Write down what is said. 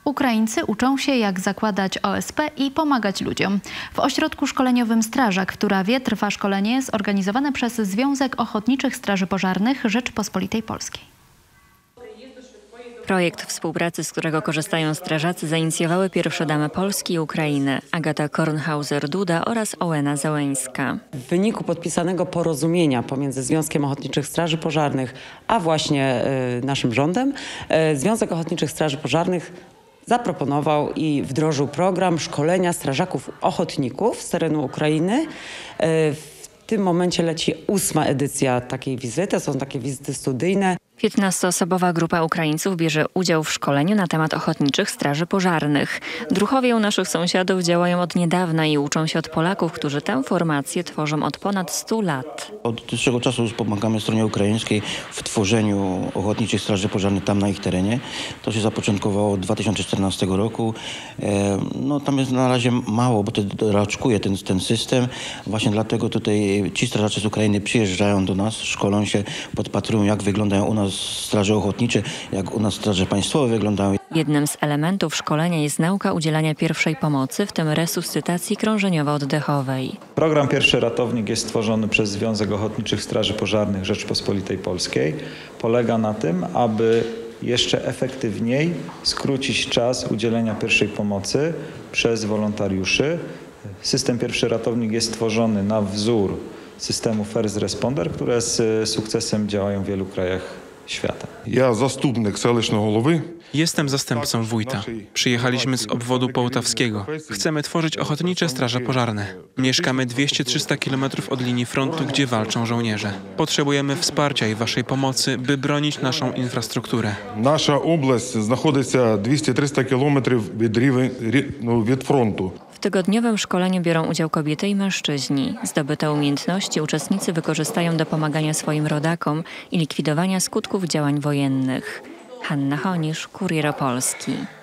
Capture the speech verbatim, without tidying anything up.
Ukraińcy uczą się, jak zakładać O S P i pomagać ludziom. W ośrodku szkoleniowym Strażak w Turawie trwa szkolenie zorganizowane przez Związek Ochotniczych Straży Pożarnych Rzeczypospolitej Polskiej. Projekt współpracy, z którego korzystają strażacy, zainicjowały pierwsze damy Polski i Ukrainy Agata Kornhauser-Duda oraz Ołena Załęska. W wyniku podpisanego porozumienia pomiędzy Związkiem Ochotniczych Straży Pożarnych a właśnie y, naszym rządem, y, Związek Ochotniczych Straży Pożarnych zaproponował i wdrożył program szkolenia strażaków ochotników z terenu Ukrainy. Y, w tym momencie leci ósma edycja takiej wizyty, są takie wizyty studyjne. piętnastoosobowa grupa Ukraińców bierze udział w szkoleniu na temat ochotniczych straży pożarnych. Druhowie u naszych sąsiadów działają od niedawna i uczą się od Polaków, którzy tę formację tworzą od ponad stu lat. Od dłuższego czasu pomagamy stronie ukraińskiej w tworzeniu ochotniczych straży pożarnych tam na ich terenie. To się zapoczątkowało od dwa tysiące czternastego roku. No, tam jest na razie mało, bo to raczkuje ten, ten system. Właśnie dlatego tutaj ci strażacy z Ukrainy przyjeżdżają do nas, szkolą się, podpatrują, jak wyglądają u nas straże ochotnicze, jak u nas straże państwowe wyglądają. Jednym z elementów szkolenia jest nauka udzielania pierwszej pomocy, w tym resuscytacji krążeniowo-oddechowej. Program Pierwszy Ratownik jest stworzony przez Związek Ochotniczych Straży Pożarnych Rzeczypospolitej Polskiej. Polega na tym, aby jeszcze efektywniej skrócić czas udzielenia pierwszej pomocy przez wolontariuszy. System Pierwszy Ratownik jest stworzony na wzór systemu First Responder, które z sukcesem działają w wielu krajach świata. Ja zastupnik селищного голови. Jestem zastępcą wójta. Przyjechaliśmy z obwodu połtawskiego. Chcemy tworzyć ochotnicze straże pożarne. Mieszkamy dwieście do trzystu kilometrów od linii frontu, gdzie walczą żołnierze. Potrzebujemy wsparcia i waszej pomocy, by bronić naszą infrastrukturę. Nasza oblast знаходиться dwieście do trzystu kilometrów від, no, від frontu. W tygodniowym szkoleniu biorą udział kobiety i mężczyźni. Zdobyte umiejętności uczestnicy wykorzystają do pomagania swoim rodakom i likwidowania skutków działań wojennych. Hanna Honisz, Kurier Opolski.